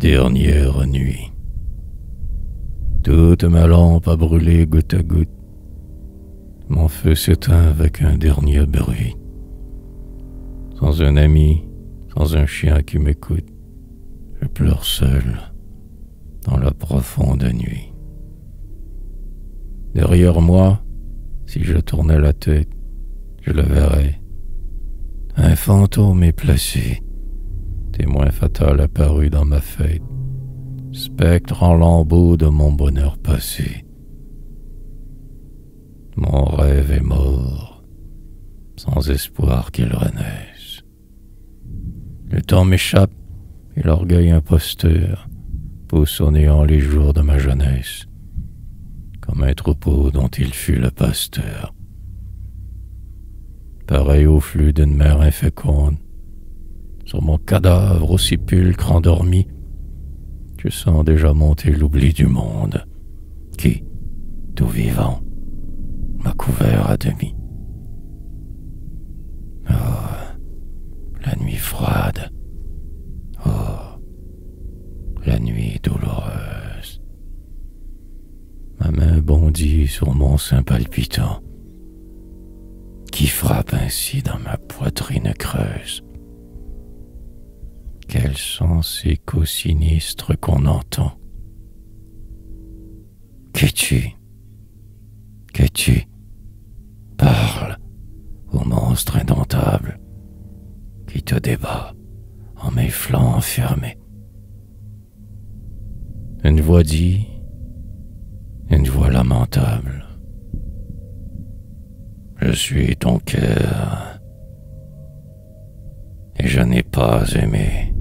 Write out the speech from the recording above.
Dernière nuit. Toute ma lampe a brûlé goutte à goutte. Mon feu s'éteint avec un dernier bruit. Sans un ami, sans un chien qui m'écoute, je pleure seul dans la profonde nuit. Derrière moi, si je tournais la tête, je le verrais. Un fantôme est placé, témoin fatal apparu dans ma fête, spectre en lambeaux de mon bonheur passé. Mon rêve est mort, sans espoir qu'il renaisse. Le temps m'échappe et l'orgueil imposteur pousse au néant les jours de ma jeunesse, comme un troupeau dont il fut le pasteur. Pareil au flux d'une mer inféconde, sur mon cadavre au sépulcre endormi, je sens déjà monter l'oubli du monde, qui, tout vivant, m'a couvert à demi. Oh, la nuit froide. Oh, la nuit douloureuse. Ma main bondit sur mon sein palpitant, qui frappe ainsi dans ma poitrine creuse. Quels sont ces échos sinistres qu'on entend? Qu'es-tu? Qu'es-tu? Parle, ô monstre indomptable, qui te débat en mes flancs enfermés. Une voix dit, une voix lamentable. Je suis ton cœur, et je n'ai pas aimé.